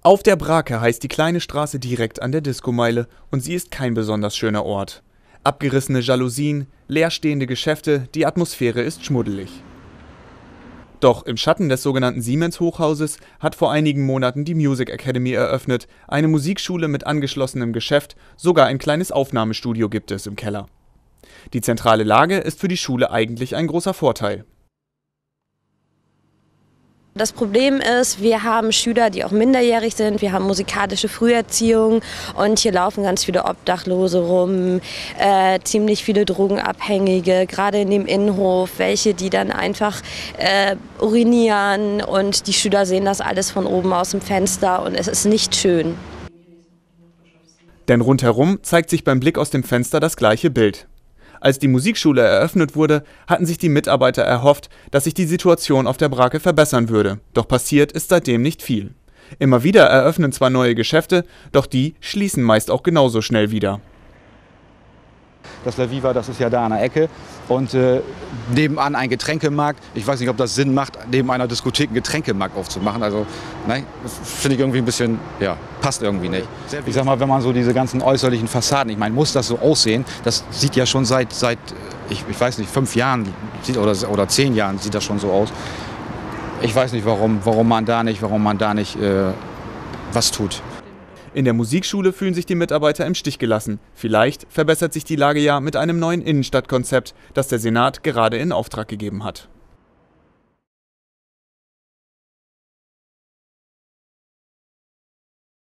Auf der Brake heißt die kleine Straße direkt an der Diskomeile und sie ist kein besonders schöner Ort. Abgerissene Jalousien, leerstehende Geschäfte, die Atmosphäre ist schmuddelig. Doch im Schatten des sogenannten Siemens-Hochhauses hat vor einigen Monaten die Music Academy eröffnet, eine Musikschule mit angeschlossenem Geschäft, sogar ein kleines Aufnahmestudio gibt es im Keller. Die zentrale Lage ist für die Schule eigentlich ein großer Vorteil. Das Problem ist, wir haben Schüler, die auch minderjährig sind, wir haben musikalische Früherziehung und hier laufen ganz viele Obdachlose rum, ziemlich viele Drogenabhängige, gerade in dem Innenhof, welche die dann einfach urinieren und die Schüler sehen das alles von oben aus dem Fenster und es ist nicht schön. Denn rundherum zeigt sich beim Blick aus dem Fenster das gleiche Bild. Als die Musikschule eröffnet wurde, hatten sich die Mitarbeiter erhofft, dass sich die Situation auf der Brake verbessern würde. Doch passiert ist seitdem nicht viel. Immer wieder eröffnen zwar neue Geschäfte, doch die schließen meist auch genauso schnell wieder. Das La Viva, das ist ja da an der Ecke und nebenan ein Getränkemarkt. Ich weiß nicht, ob das Sinn macht, neben einer Diskothek einen Getränkemarkt aufzumachen. Also, nein, das finde ich irgendwie ein bisschen, ja, passt irgendwie nicht. Ich sag mal, wenn man so diese ganzen äußerlichen Fassaden, ich meine, muss das so aussehen? Das sieht ja schon seit ich weiß nicht, 5 Jahren oder 10 Jahren sieht das schon so aus. Ich weiß nicht, warum man da nicht was tut. In der Musikschule fühlen sich die Mitarbeiter im Stich gelassen. Vielleicht verbessert sich die Lage ja mit einem neuen Innenstadtkonzept, das der Senat gerade in Auftrag gegeben hat.